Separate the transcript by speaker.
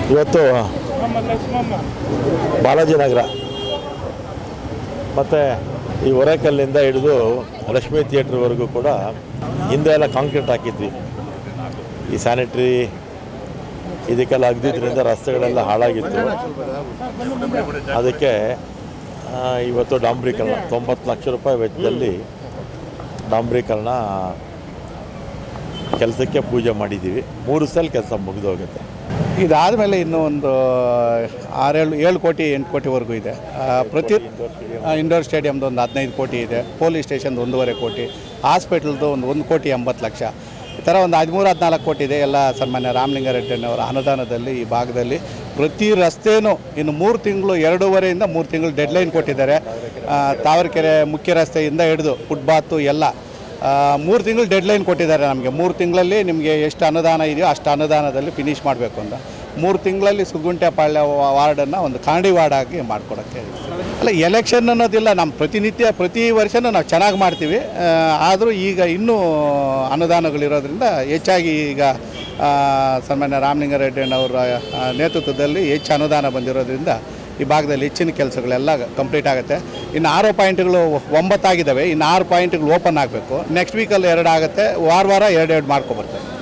Speaker 1: ಇವತ್ತು ಬಾಲಾಜಿನಗರ ಮತ್ತು ಈ ಹೊರೇಕಲ್ಲಿಂದ ಹಿಡಿದು ಲಕ್ಷ್ಮೀ ಥಿಯೇಟ್ರ್ವರೆಗೂ ಕೂಡ ಹಿಂದೆ ಎಲ್ಲ ಕಾಂಕ್ರೀಟ್ ಹಾಕಿದ್ವಿ. ಈ ಸ್ಯಾನಿಟ್ರಿ ಇದಕ್ಕೆಲ್ಲ ಅಗ್ದಿದ್ದರಿಂದ ರಸ್ತೆಗಳೆಲ್ಲ ಹಾಳಾಗಿತ್ತು. ಅದಕ್ಕೆ ಇವತ್ತು ಡಾಂಬ್ರೀಕರಣ 90 ಲಕ್ಷ ರೂಪಾಯಿ ವೆಚ್ಚದಲ್ಲಿ ಡಾಂಬ್ರೀಕರಣ ಕೆಲಸಕ್ಕೆ ಪೂಜೆ ಮಾಡಿದ್ದೀವಿ. 3 ಸಲ ಕೆಲಸ ಮುಗಿದೋಗುತ್ತೆ.
Speaker 2: ಇದಾದಮೇಲೆ ಇನ್ನೂ ಒಂದು 7 ಕೋಟಿ 8 ಕೋಟಿವರೆಗೂ ಇದೆ. ಪ್ರತಿ ಇಂಡೋರ್ ಸ್ಟೇಡಿಯಮ್ದು ಒಂದು 15 ಕೋಟಿ ಇದೆ. ಪೊಲೀಸ್ ಸ್ಟೇಷನ್ದು 1.5 ಕೋಟಿ, ಹಾಸ್ಪಿಟಲ್ದು ಒಂದು 1 ಕೋಟಿ 80 ಲಕ್ಷ, ಈ ಥರ ಒಂದು 13-14 ಕೋಟಿ ಇದೆ. ಎಲ್ಲ ಸನ್ಮಾನ್ಯ ರಾಮಲಿಂಗಾರೆಡ್ಡಿಯವರ ಅನುದಾನದಲ್ಲಿ ಈ ಭಾಗದಲ್ಲಿ ಪ್ರತಿ ರಸ್ತೆಯೂ ಇನ್ನು 3 ತಿಂಗಳು 2.5ರಿಂದ 3 ತಿಂಗಳು ಡೆಡ್ಲೈನ್ ಕೊಟ್ಟಿದ್ದಾರೆ. ತಾವರೆಕೆರೆ ಮುಖ್ಯ ರಸ್ತೆಯಿಂದ ಹಿಡಿದು ಫುಟ್ಪಾತು ಎಲ್ಲ 3 ತಿಂಗಳು ಡೆಡ್ಲೈನ್ ಕೊಟ್ಟಿದ್ದಾರೆ ನಮಗೆ. 3 ತಿಂಗಳಲ್ಲಿ ನಿಮಗೆ ಎಷ್ಟು ಅನುದಾನ ಇದೆಯೋ ಅಷ್ಟು ಅನುದಾನದಲ್ಲಿ ಫಿನಿಷ್ ಮಾಡಬೇಕು ಅಂತ. 3 ತಿಂಗಳಲ್ಲಿ ಸುಗುಂಟೆಪಾಳ್ಯ ವಾರ್ಡನ್ನು ಒಂದು ಕಾಂಡಿ ವಾರ್ಡಾಗಿ ಮಾಡಿಕೊಡೋಕ್ಕೆ. ಅಲ್ಲ, ಎಲೆಕ್ಷನ್ ಅನ್ನೋದಿಲ್ಲ, ನಮ್ಮ ಪ್ರತಿ ವರ್ಷವೂ ನಾವು ಚೆನ್ನಾಗಿ ಮಾಡ್ತೀವಿ. ಆದರೂ ಈಗ ಇನ್ನೂ ಅನುದಾನಗಳಿರೋದ್ರಿಂದ ಹೆಚ್ಚಾಗಿ ಈಗ ಸನ್ಮಾನ್ಯ ರಾಮಲಿಂಗಾರೆಡ್ಡಿಯವರ ನೇತೃತ್ವದಲ್ಲಿ ಹೆಚ್ಚು ಅನುದಾನ ಬಂದಿರೋದ್ರಿಂದ ಈ ಭಾಗದಲ್ಲಿ ಹೆಚ್ಚಿನ ಕೆಲಸಗಳೆಲ್ಲ ಕಂಪ್ಲೀಟ್ ಆಗುತ್ತೆ. ಇನ್ನು 6 ಪಾಯಿಂಟ್ಗಳು 9 ಆಗಿದ್ದಾವೆ. ಇನ್ನು 6 ಪಾಯಿಂಟ್ಗಳು ಓಪನ್ ಆಗಬೇಕು. ನೆಕ್ಸ್ಟ್ ವೀಕಲ್ಲಿ 2 ಆಗುತ್ತೆ. ವಾರ 2 ಮಾಡ್ಕೊಬರ್ತೇವೆ.